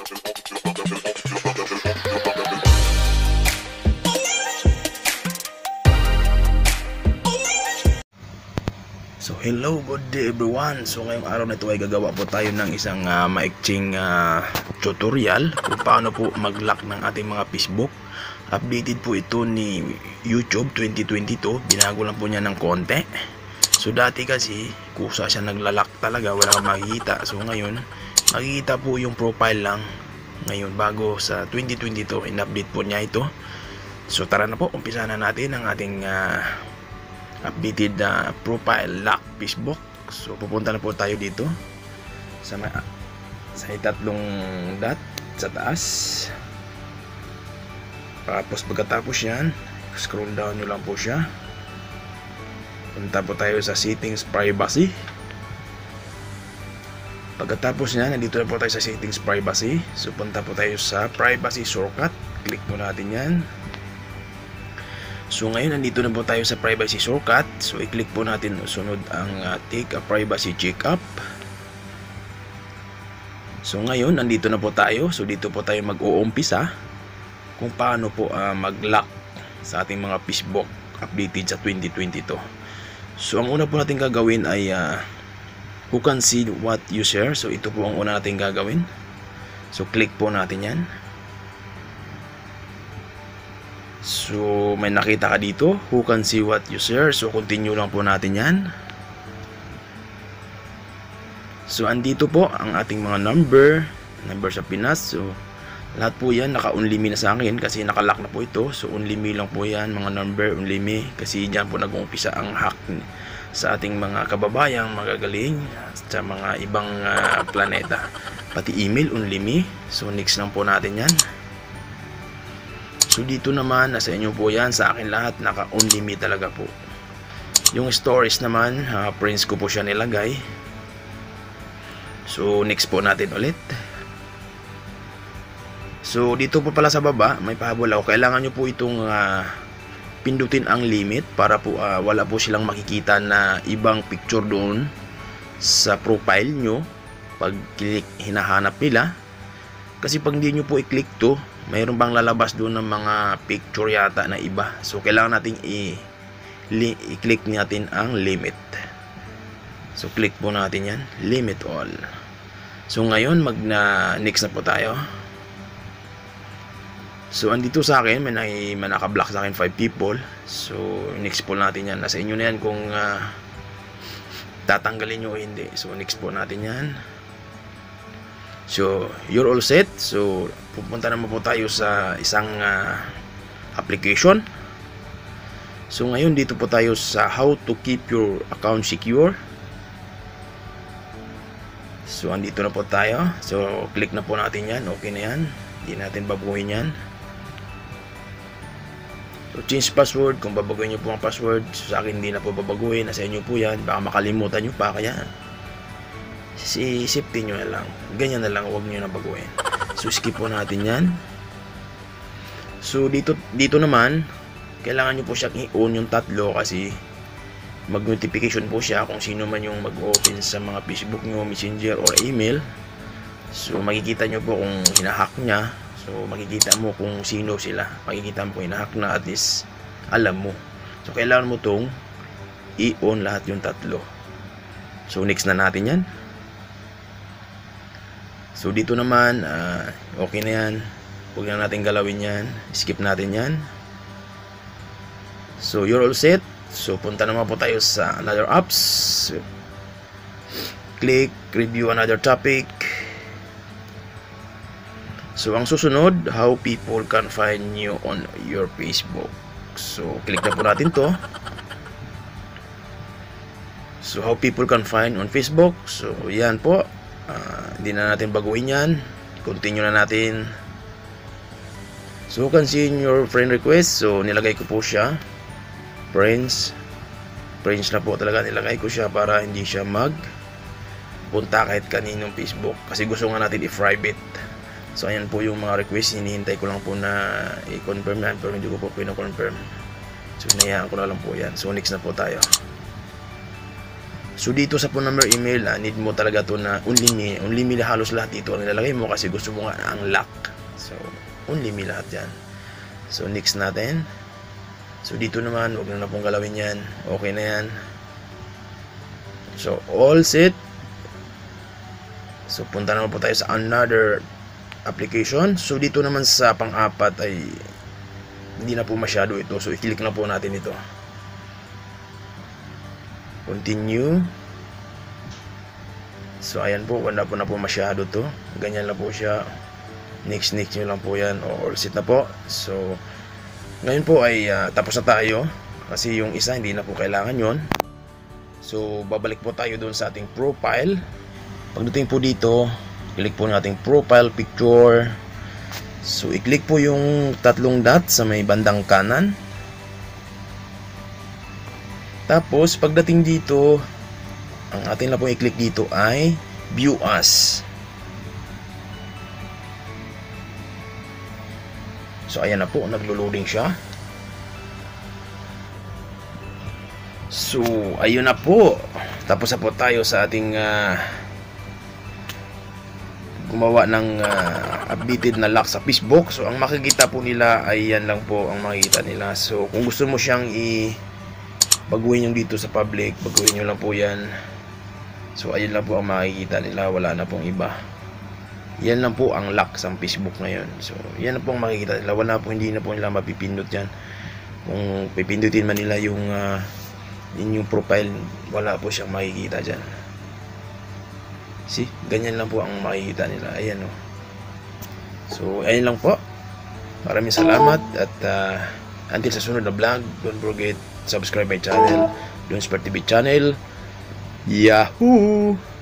So hello, good day everyone. So ngayong araw na ito ay gagawa po tayo ng isang maikling tutorial kung paano po mag-lock ng ating mga Facebook. Updated po ito ni YouTube 2022. Binago lang po niya ng konti. So dati kasi kusa siya naglalak talaga, wala kang makikita. So ngayon makikita po yung profile lang. Ngayon bago sa 2022 in-update po niya ito. So tara na po, umpisa na natin ang ating updated profile lock Facebook. So pupunta na po tayo dito sa tatlong dot sa taas. Tapos pagkatapos yan, scroll down nyo lang po siya. Punta po tayo sa settings privacy. Pagkatapos yan, nandito na po tayo sa settings privacy. So punta po tayo sa privacy shortcut. Click po natin yan. So ngayon nandito na po tayo sa privacy shortcut. So i-click po natin sunod ang take a privacy checkup. So ngayon nandito na po tayo. So dito po tayo mag-uumpisa kung paano po mag-lock sa ating mga Facebook updated sa 2022. So ang una po natin gagawin ay who can see what you share. So ito po ang una natin gagawin. So click po natin yan. So may nakita ka dito, who can see what you share. So continue lang po natin yan. So andito po ang ating mga number sa Pinas. So lahat po yan naka-only me na sa akin kasi nakalock na po ito. So only me lang po yan, mga number only me, kasi dyan po nag-uumpisa ang hack sa ating mga kababayang magagaling sa mga ibang planeta. Pati email only me. So next lang po natin yan. So dito naman, nasa inyo po yan, sa akin lahat naka-only me talaga po. Yung stories naman, friends ko po siya nilagay. So next po natin ulit. So dito po pala sa baba, may pahabol ako. Kailangan nyo po itong pindutin ang limit para po wala po silang makikita na ibang picture doon sa profile nyo pag click hinahanap nila. Kasi pag hindi nyo po i-click to, mayroon bang lalabas doon ng mga picture yata na iba. So kailangan natin i-click natin ang limit. So click po natin yan, limit all. So ngayon next na po tayo. So andito sa akin may naka-block sa akin 5 people. So next po natin yan. Nasa inyo na yan kung tatanggalin nyo o hindi. So next po natin yan. So you're all set. So pupunta naman po tayo sa isang application. So ngayon dito po tayo sa how to keep your account secure. So andito na po tayo. So click na po natin yan. Okay na yan. Hindi natin babaguhin yan. So change password. Kung babaguhin nyo po ang password, so, sa akin hindi na po babaguhin. Nasa inyo po yan. Baka makalimutan nyo pa. Kaya safety nyo na lang. Ganyan na lang. Huwag nyo na baguhin. So skip po natin yan. So dito naman kailangan nyo po siyang i-on yung tatlo kasi mag-notification po siya kung sino man yung mag-open sa mga Facebook nyo, Messenger or email. So makikita nyo po kung hinahack nya. So makikita mo kung sino sila. Makikita mo kung hinahack na, at least alam mo. So kailangan mo tong i-on lahat yung tatlo. So next na natin yan. So dito naman okay na yan. Huwag na natin galawin yan. Skip natin yan. So you're all set. So punta naman po tayo sa another apps. Click review another topic. So ang susunod, how people can find you on your Facebook. So click na po natin to. So how people can find on Facebook. So yan po. Hindi na natin baguhin yan. Continue na natin. So you can see in your friend request. So nilagay ko po siya friends na po talaga nilagay ko siya para hindi siya punta kahit kaninong Facebook, kasi gusto nga natin i-private. So ayan po yung mga request. Hinihintay ko lang po na i-confirm yan, pero hindi ko po pino-confirm. So hinayaan ko na lang po yan. So next na po tayo. So dito sa phone number, email, need mo talaga to na only me halos lahat dito ang nilalagay mo kasi gusto mo nga ang lock. So only me lahat yan. So next natin. So dito naman, huwag na pong galawin yan. Okay na yan. So all set. So punta naman po tayo sa another application. So dito naman sa pang-apat ay hindi na po masyado ito. So i-click na po natin ito. Continue. So ayan po, wala po na po masyado to. Ganyan lang po siya. Next nyo lang po yan. O all set na po. So ngayon po ay tapos na tayo. Kasi yung isa hindi na po kailangan yon. So babalik po tayo doon sa ating profile. Pagdating po dito, click po nating profile picture. So i-click po yung tatlong dot sa may bandang kanan. Tapos pagdating dito, ang atin na po i-click dito ay view as. So ayan na po, naglo-loading siya. So ayun na po. Tapos na po tayo sa ating gumawa ng updated na lock sa Facebook. So ang makikita po nila ay yan lang po ang makikita nila. So kung gusto mo siyang baguhin yung dito sa public, baguhin nyo lang po yan. So ayun lang po ang makikita nila, wala na pong iba. Yan lang po ang lock sa Facebook ngayon. So yan lang po ang makikita nila, wala po, hindi na po nila mapipindot yan. Kung pipindutin man nila yung inyong profile, wala po siyang makikita dyan. See, ganyan lang po ang makikita nila. Ayan o. So ayun lang po. Maraming salamat. At until sa sunod na vlog, don't forget subscribe my channel, Dons Per TV channel. Yahoo!